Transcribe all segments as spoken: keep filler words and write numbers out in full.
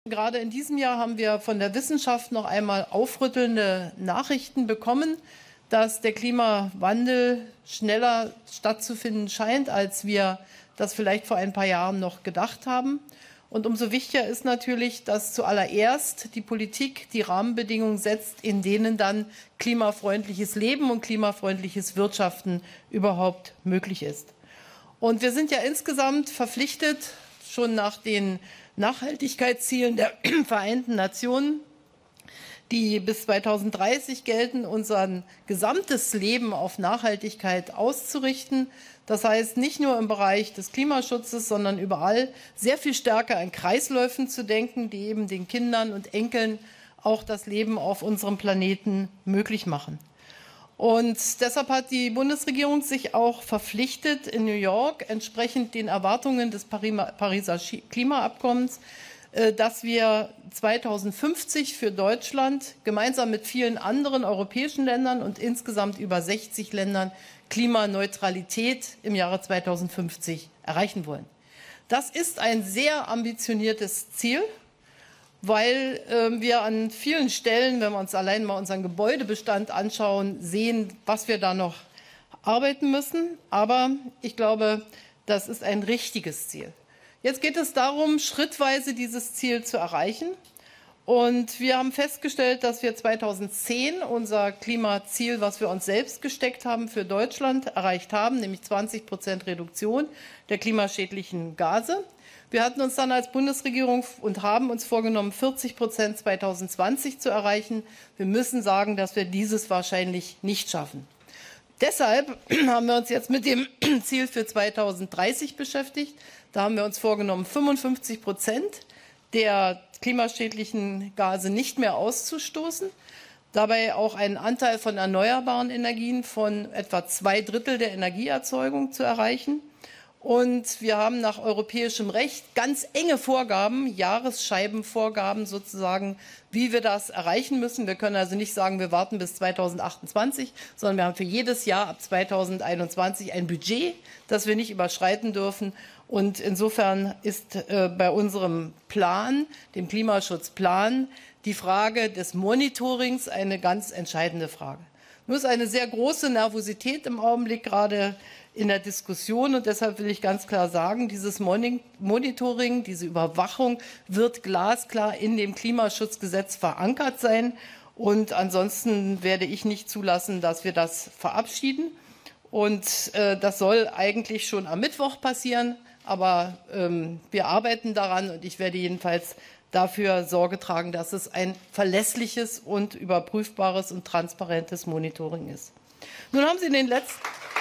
Gerade in diesem Jahr haben wir von der Wissenschaft noch einmal aufrüttelnde Nachrichten bekommen, dass der Klimawandel schneller stattzufinden scheint, als wir das vielleicht vor ein paar Jahren noch gedacht haben. Und umso wichtiger ist natürlich, dass zuallererst die Politik die Rahmenbedingungen setzt, in denen dann klimafreundliches Leben und klimafreundliches Wirtschaften überhaupt möglich ist. Und wir sind ja insgesamt verpflichtet, schon nach den Nachhaltigkeitszielen der Vereinten Nationen, die bis zweitausenddreißig gelten, unser gesamtes Leben auf Nachhaltigkeit auszurichten. Das heißt, nicht nur im Bereich des Klimaschutzes, sondern überall sehr viel stärker in Kreisläufen zu denken, die eben den Kindern und Enkeln auch das Leben auf unserem Planeten möglich machen. Und deshalb hat die Bundesregierung sich auch verpflichtet, in New York entsprechend den Erwartungen des Pariser Klimaabkommens, dass wir zweitausendfünfzig für Deutschland gemeinsam mit vielen anderen europäischen Ländern und insgesamt über sechzig Ländern Klimaneutralität im Jahre zweitausendfünfzig erreichen wollen. Das ist ein sehr ambitioniertes Ziel, weil äh, wir an vielen Stellen, wenn wir uns allein mal unseren Gebäudebestand anschauen, sehen, was wir da noch arbeiten müssen. Aber ich glaube, das ist ein richtiges Ziel. Jetzt geht es darum, schrittweise dieses Ziel zu erreichen. Und wir haben festgestellt, dass wir zweitausendzehn unser Klimaziel, was wir uns selbst gesteckt haben, für Deutschland erreicht haben, nämlich zwanzig Prozent Reduktion der klimaschädlichen Gase. Wir hatten uns dann als Bundesregierung und haben uns vorgenommen, vierzig Prozent zweitausendzwanzig zu erreichen. Wir müssen sagen, dass wir dieses wahrscheinlich nicht schaffen. Deshalb haben wir uns jetzt mit dem Ziel für zweitausenddreißig beschäftigt. Da haben wir uns vorgenommen, fünfundfünfzig Prozent der klimaschädlichen Gase nicht mehr auszustoßen. Dabei auch einen Anteil von erneuerbaren Energien von etwa zwei Drittel der Energieerzeugung zu erreichen. Und wir haben nach europäischem Recht ganz enge Vorgaben, Jahresscheibenvorgaben sozusagen, wie wir das erreichen müssen. Wir können also nicht sagen, wir warten bis zweitausendachtundzwanzig, sondern wir haben für jedes Jahr ab zweitausendeinundzwanzig ein Budget, das wir nicht überschreiten dürfen. Und insofern ist äh, bei unserem Plan, dem Klimaschutzplan, die Frage des Monitorings eine ganz entscheidende Frage. Nur ist eine sehr große Nervosität im Augenblick gerade in der Diskussion. Und deshalb will ich ganz klar sagen, dieses Monitoring, diese Überwachung wird glasklar in dem Klimaschutzgesetz verankert sein. Und ansonsten werde ich nicht zulassen, dass wir das verabschieden. Und äh, das soll eigentlich schon am Mittwoch passieren. Aber ähm, wir arbeiten daran und ich werde jedenfalls dafür Sorge tragen, dass es ein verlässliches und überprüfbares und transparentes Monitoring ist. Nun haben Sie in den letzten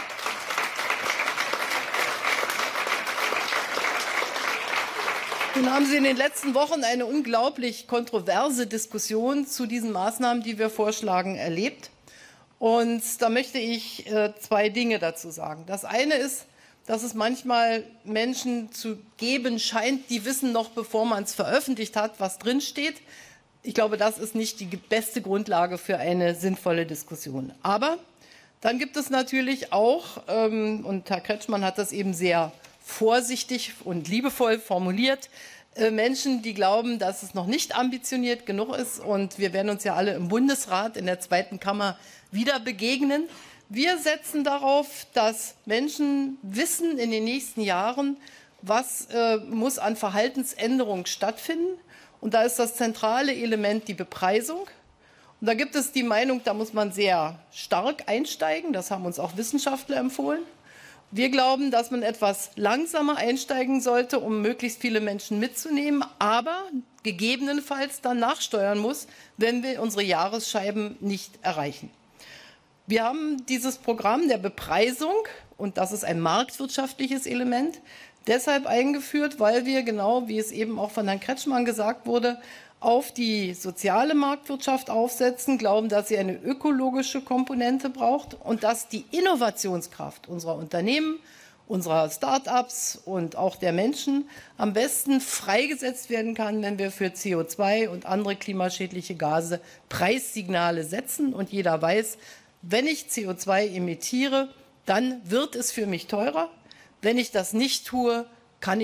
Nun haben Sie in den letzten Wochen eine unglaublich kontroverse Diskussion zu diesen Maßnahmen, die wir vorschlagen, erlebt. Und da möchte ich äh, zwei Dinge dazu sagen. Das eine ist, dass es manchmal Menschen zu geben scheint, die wissen noch, bevor man es veröffentlicht hat, was drinsteht. Ich glaube, das ist nicht die beste Grundlage für eine sinnvolle Diskussion. Aber dann gibt es natürlich auch, ähm, und Herr Kretschmann hat das eben sehr vorsichtig und liebevoll formuliert, äh, Menschen, die glauben, dass es noch nicht ambitioniert genug ist. Und wir werden uns ja alle im Bundesrat in der zweiten Kammer wieder begegnen. Wir setzen darauf, dass Menschen wissen in den nächsten Jahren, was äh, muss an Verhaltensänderungen stattfinden. Und da ist das zentrale Element die Bepreisung. Und da gibt es die Meinung, da muss man sehr stark einsteigen. Das haben uns auch Wissenschaftler empfohlen. Wir glauben, dass man etwas langsamer einsteigen sollte, um möglichst viele Menschen mitzunehmen, aber gegebenenfalls dann nachsteuern muss, wenn wir unsere Jahresscheiben nicht erreichen. Wir haben dieses Programm der Bepreisung, und das ist ein marktwirtschaftliches Element, deshalb eingeführt, weil wir, genau wie es eben auch von Herrn Kretschmann gesagt wurde, auf die soziale Marktwirtschaft aufsetzen, glauben, dass sie eine ökologische Komponente braucht und dass die Innovationskraft unserer Unternehmen, unserer Start-ups und auch der Menschen am besten freigesetzt werden kann, wenn wir für C O zwei und andere klimaschädliche Gase Preissignale setzen und jeder weiß, wenn ich C O zwei emittiere, dann wird es für mich teurer. Wenn ich das nicht tue, kann ich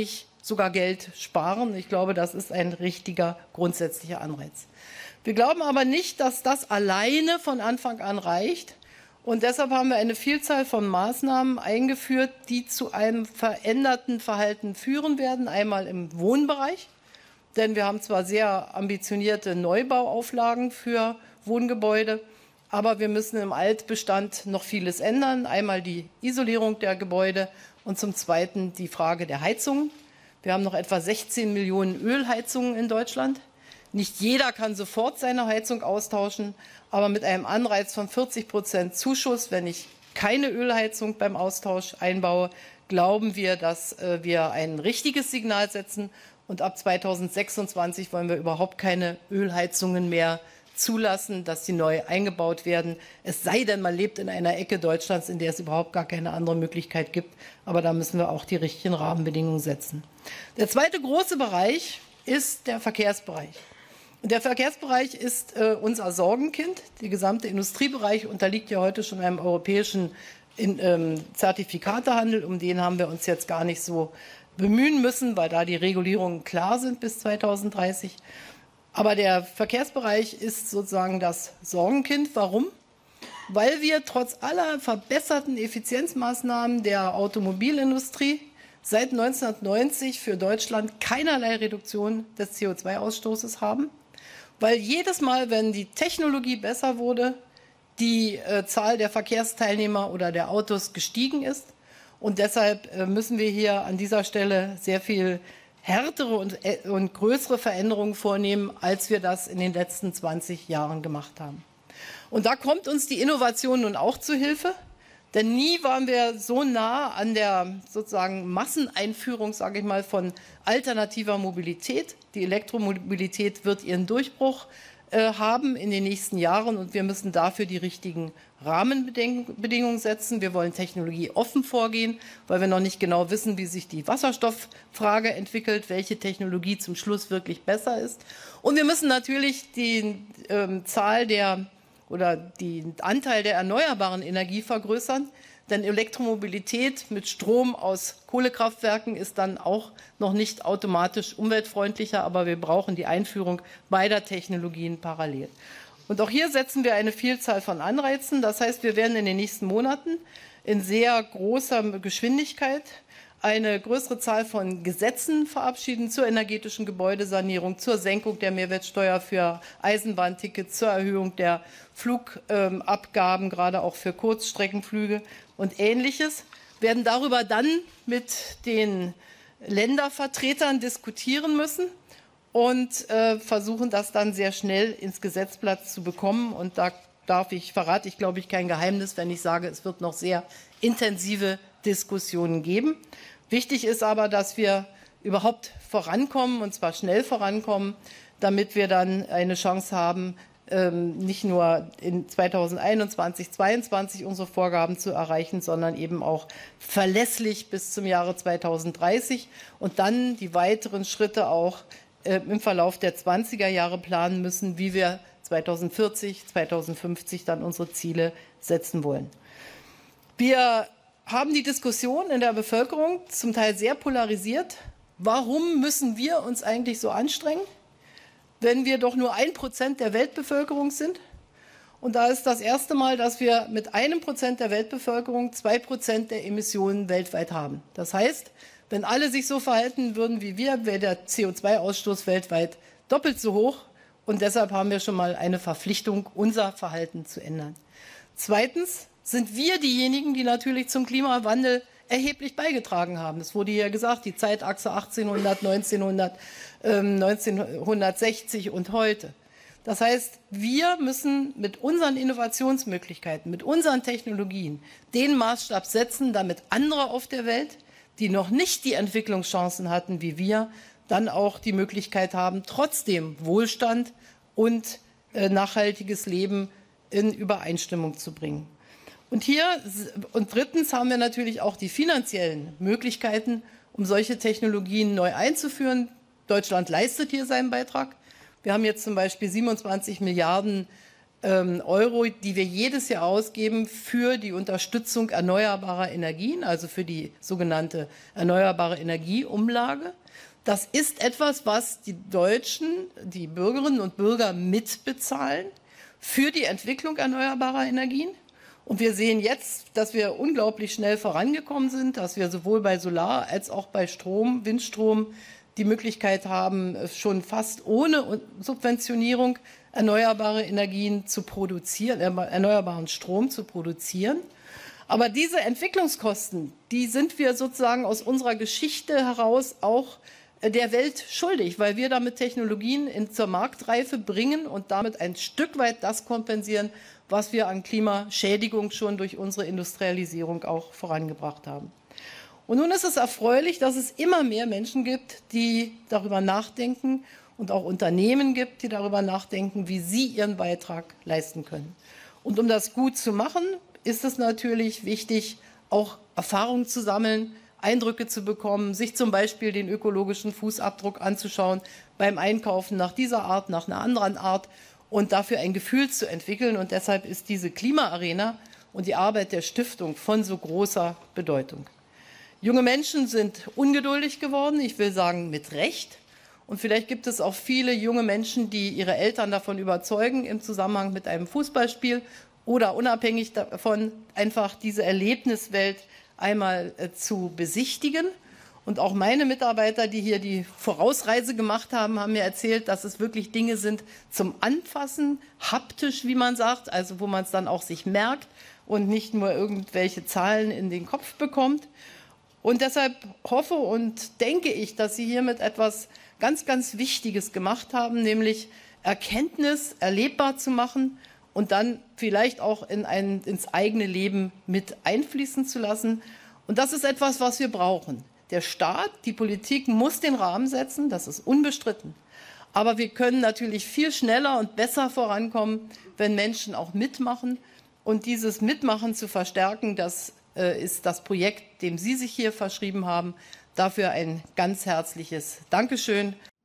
sogar Geld sparen. Ich glaube, das ist ein richtiger grundsätzlicher Anreiz. Wir glauben aber nicht, dass das alleine von Anfang an reicht. Und deshalb haben wir eine Vielzahl von Maßnahmen eingeführt, die zu einem veränderten Verhalten führen werden. Einmal im Wohnbereich, denn wir haben zwar sehr ambitionierte Neubauauflagen für Wohngebäude, aber wir müssen im Altbestand noch vieles ändern. Einmal die Isolierung der Gebäude und zum Zweiten die Frage der Heizungen. Wir haben noch etwa sechzehn Millionen Ölheizungen in Deutschland. Nicht jeder kann sofort seine Heizung austauschen, aber mit einem Anreiz von vierzig Prozent Zuschuss, wenn ich keine Ölheizung beim Austausch einbaue, glauben wir, dass äh, wir ein richtiges Signal setzen. Und ab zweitausendsechsundzwanzig wollen wir überhaupt keine Ölheizungen mehr zulassen, dass sie neu eingebaut werden. Es sei denn, man lebt in einer Ecke Deutschlands, in der es überhaupt gar keine andere Möglichkeit gibt. Aber da müssen wir auch die richtigen Rahmenbedingungen setzen. Der zweite große Bereich ist der Verkehrsbereich. Und der Verkehrsbereich ist äh, unser Sorgenkind. Der gesamte Industriebereich unterliegt ja heute schon einem europäischen in, ähm, Zertifikatehandel. Um den haben wir uns jetzt gar nicht so bemühen müssen, weil da die Regulierungen klar sind bis zweitausenddreißig. Aber der Verkehrsbereich ist sozusagen das Sorgenkind. Warum? Weil wir trotz aller verbesserten Effizienzmaßnahmen der Automobilindustrie seit neunzehnhundertneunzig für Deutschland keinerlei Reduktion des C O zwei Ausstoßes haben. Weil jedes Mal, wenn die Technologie besser wurde, die äh, Zahl der Verkehrsteilnehmer oder der Autos gestiegen ist. Und deshalb äh, müssen wir hier an dieser Stelle sehr viel härtere und, äh, und größere Veränderungen vornehmen, als wir das in den letzten zwanzig Jahren gemacht haben. Und da kommt uns die Innovation nun auch zu Hilfe. Denn nie waren wir so nah an der sozusagen Masseneinführung, sage ich mal, von alternativer Mobilität. Die Elektromobilität wird ihren Durchbruch äh, haben in den nächsten Jahren und wir müssen dafür die richtigen Rahmenbedingungen setzen. Wir wollen technologieoffen vorgehen, weil wir noch nicht genau wissen, wie sich die Wasserstofffrage entwickelt, welche Technologie zum Schluss wirklich besser ist. Und wir müssen natürlich die äh, Zahl der oder den Anteil der erneuerbaren Energie vergrößern. Denn Elektromobilität mit Strom aus Kohlekraftwerken ist dann auch noch nicht automatisch umweltfreundlicher, aber wir brauchen die Einführung beider Technologien parallel. Und auch hier setzen wir eine Vielzahl von Anreizen. Das heißt, wir werden in den nächsten Monaten in sehr großer Geschwindigkeit eine größere Zahl von Gesetzen verabschieden zur energetischen Gebäudesanierung, zur Senkung der Mehrwertsteuer für Eisenbahntickets, zur Erhöhung der Flugabgaben, gerade auch für Kurzstreckenflüge und Ähnliches, werden darüber dann mit den Ländervertretern diskutieren müssen und äh, versuchen, das dann sehr schnell ins Gesetzblatt zu bekommen. Und da darf ich, verrate ich, glaube ich, kein Geheimnis, wenn ich sage, es wird noch sehr intensive Diskussionen geben. Wichtig ist aber, dass wir überhaupt vorankommen, und zwar schnell vorankommen, damit wir dann eine Chance haben, nicht nur in zweitausendeinundzwanzig, zweitausendzweiundzwanzig unsere Vorgaben zu erreichen, sondern eben auch verlässlich bis zum Jahre zweitausenddreißig und dann die weiteren Schritte auch im Verlauf der zwanziger Jahre planen müssen, wie wir zweitausendvierzig, zweitausendfünfzig dann unsere Ziele setzen wollen. Wir haben die Diskussion in der Bevölkerung zum Teil sehr polarisiert. Warum müssen wir uns eigentlich so anstrengen, wenn wir doch nur ein Prozent der Weltbevölkerung sind? Und da ist das erste Mal, dass wir mit einem Prozent der Weltbevölkerung zwei Prozent der Emissionen weltweit haben. Das heißt, wenn alle sich so verhalten würden wie wir, wäre der C O zwei Ausstoß weltweit doppelt so hoch. Und deshalb haben wir schon mal eine Verpflichtung, unser Verhalten zu ändern. Zweitens sind wir diejenigen, die natürlich zum Klimawandel erheblich beigetragen haben. Es wurde hier gesagt, die Zeitachse achtzehnhundert, neunzehnhundert, ähm, neunzehnhundertsechzig und heute. Das heißt, wir müssen mit unseren Innovationsmöglichkeiten, mit unseren Technologien den Maßstab setzen, damit andere auf der Welt, die noch nicht die Entwicklungschancen hatten wie wir, dann auch die Möglichkeit haben, trotzdem Wohlstand und äh, nachhaltiges Leben in Übereinstimmung zu bringen. Und hier und drittens haben wir natürlich auch die finanziellen Möglichkeiten, um solche Technologien neu einzuführen. Deutschland leistet hier seinen Beitrag. Wir haben jetzt zum Beispiel siebenundzwanzig Milliarden ähm, Euro, die wir jedes Jahr ausgeben für die Unterstützung erneuerbarer Energien, also für die sogenannte erneuerbare Energieumlage. Das ist etwas, was die Deutschen, die Bürgerinnen und Bürger mitbezahlen für die Entwicklung erneuerbarer Energien. Und wir sehen jetzt, dass wir unglaublich schnell vorangekommen sind, dass wir sowohl bei Solar als auch bei Strom, Windstrom die Möglichkeit haben, schon fast ohne Subventionierung erneuerbare Energien zu produzieren, erneuerbaren Strom zu produzieren. Aber diese Entwicklungskosten, die sind wir sozusagen aus unserer Geschichte heraus auch der Welt schuldig, weil wir damit Technologien in, zur Marktreife bringen und damit ein Stück weit das kompensieren, was wir an Klimaschädigung schon durch unsere Industrialisierung auch vorangebracht haben. Und nun ist es erfreulich, dass es immer mehr Menschen gibt, die darüber nachdenken und auch Unternehmen gibt, die darüber nachdenken, wie sie ihren Beitrag leisten können. Und um das gut zu machen, ist es natürlich wichtig, auch Erfahrungen zu sammeln, Eindrücke zu bekommen, sich zum Beispiel den ökologischen Fußabdruck anzuschauen beim Einkaufen nach dieser Art, nach einer anderen Art und dafür ein Gefühl zu entwickeln. Und deshalb ist diese Klimaarena und die Arbeit der Stiftung von so großer Bedeutung. Junge Menschen sind ungeduldig geworden, ich will sagen mit Recht. Und vielleicht gibt es auch viele junge Menschen, die ihre Eltern davon überzeugen, im Zusammenhang mit einem Fußballspiel oder unabhängig davon einfach diese Erlebniswelt einmal äh, zu besichtigen. Und auch meine Mitarbeiter, die hier die Vorausreise gemacht haben, haben mir erzählt, dass es wirklich Dinge sind zum Anfassen, haptisch, wie man sagt, also wo man es dann auch sich merkt und nicht nur irgendwelche Zahlen in den Kopf bekommt. Und deshalb hoffe und denke ich, dass Sie hiermit etwas ganz, ganz Wichtiges gemacht haben, nämlich Erkenntnis erlebbar zu machen und dann vielleicht auch in ein, ins eigene Leben mit einfließen zu lassen. Und das ist etwas, was wir brauchen. Der Staat, die Politik muss den Rahmen setzen, das ist unbestritten. Aber wir können natürlich viel schneller und besser vorankommen, wenn Menschen auch mitmachen. Und dieses Mitmachen zu verstärken, das äh, ist das Projekt, dem Sie sich hier verschrieben haben. Dafür ein ganz herzliches Dankeschön.